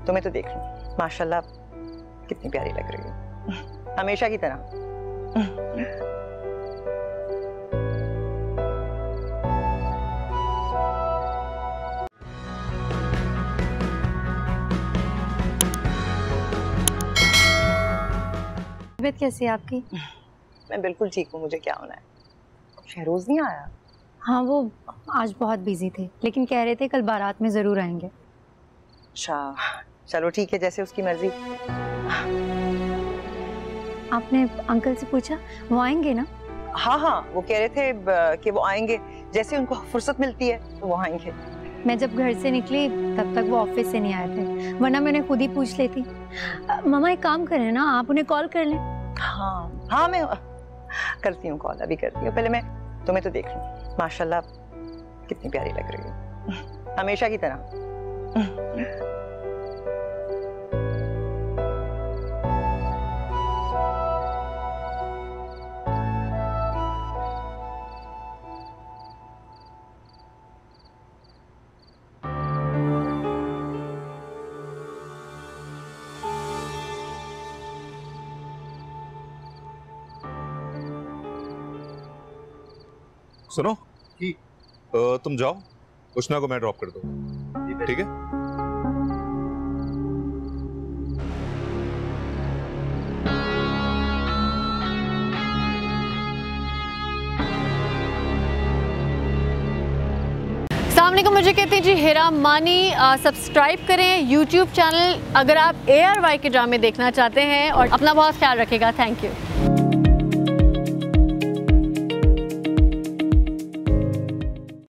तुम्हें तो देख लूं, माशाल्लाह कितनी प्यारी लग रही हो, हमेशा की तरह। तबीयत कैसी है आपकी? मैं बिल्कुल ठीक हूँ, मुझे क्या होना है। शहरोज नहीं आया? हाँ, वो आज बहुत बिजी थे, लेकिन कह रहे थे कल बारात में जरूर आएंगे। अच्छा, चलो ठीक है, जैसे उसकी मर्जी। आपने अंकल से पूछा वो आएंगे ना? हाँ हाँ, वो कह रहे थे कि वो आएंगे, जैसे उनको फुर्सत मिलती है तो वो आएंगे। मैं जब घर से निकली तब तक वो ऑफिस से नहीं आए थे, वरना मैंने खुद ही पूछ लेती। मामा एक काम करें ना, आप उन्हें कॉल कर लें। हाँ हाँ, मैं करती हूँ कॉल, अभी करती हूँ। पहले मैं तुम्हें तो देख लूं, माशाल्लाह कितनी प्यारी लग रही हो, हमेशा की तरह। सुनो कि तुम जाओ, उष्णा को मैं ड्रॉप कर दूंगा, ठीक है? अस्सलामुअलैकुम, मुझे कहते हैं जी हिरा मानी। सब्सक्राइब करें YouTube चैनल अगर आप ARY के ड्रामे देखना चाहते हैं, और अपना बहुत ख्याल रखिएगा। Thank you.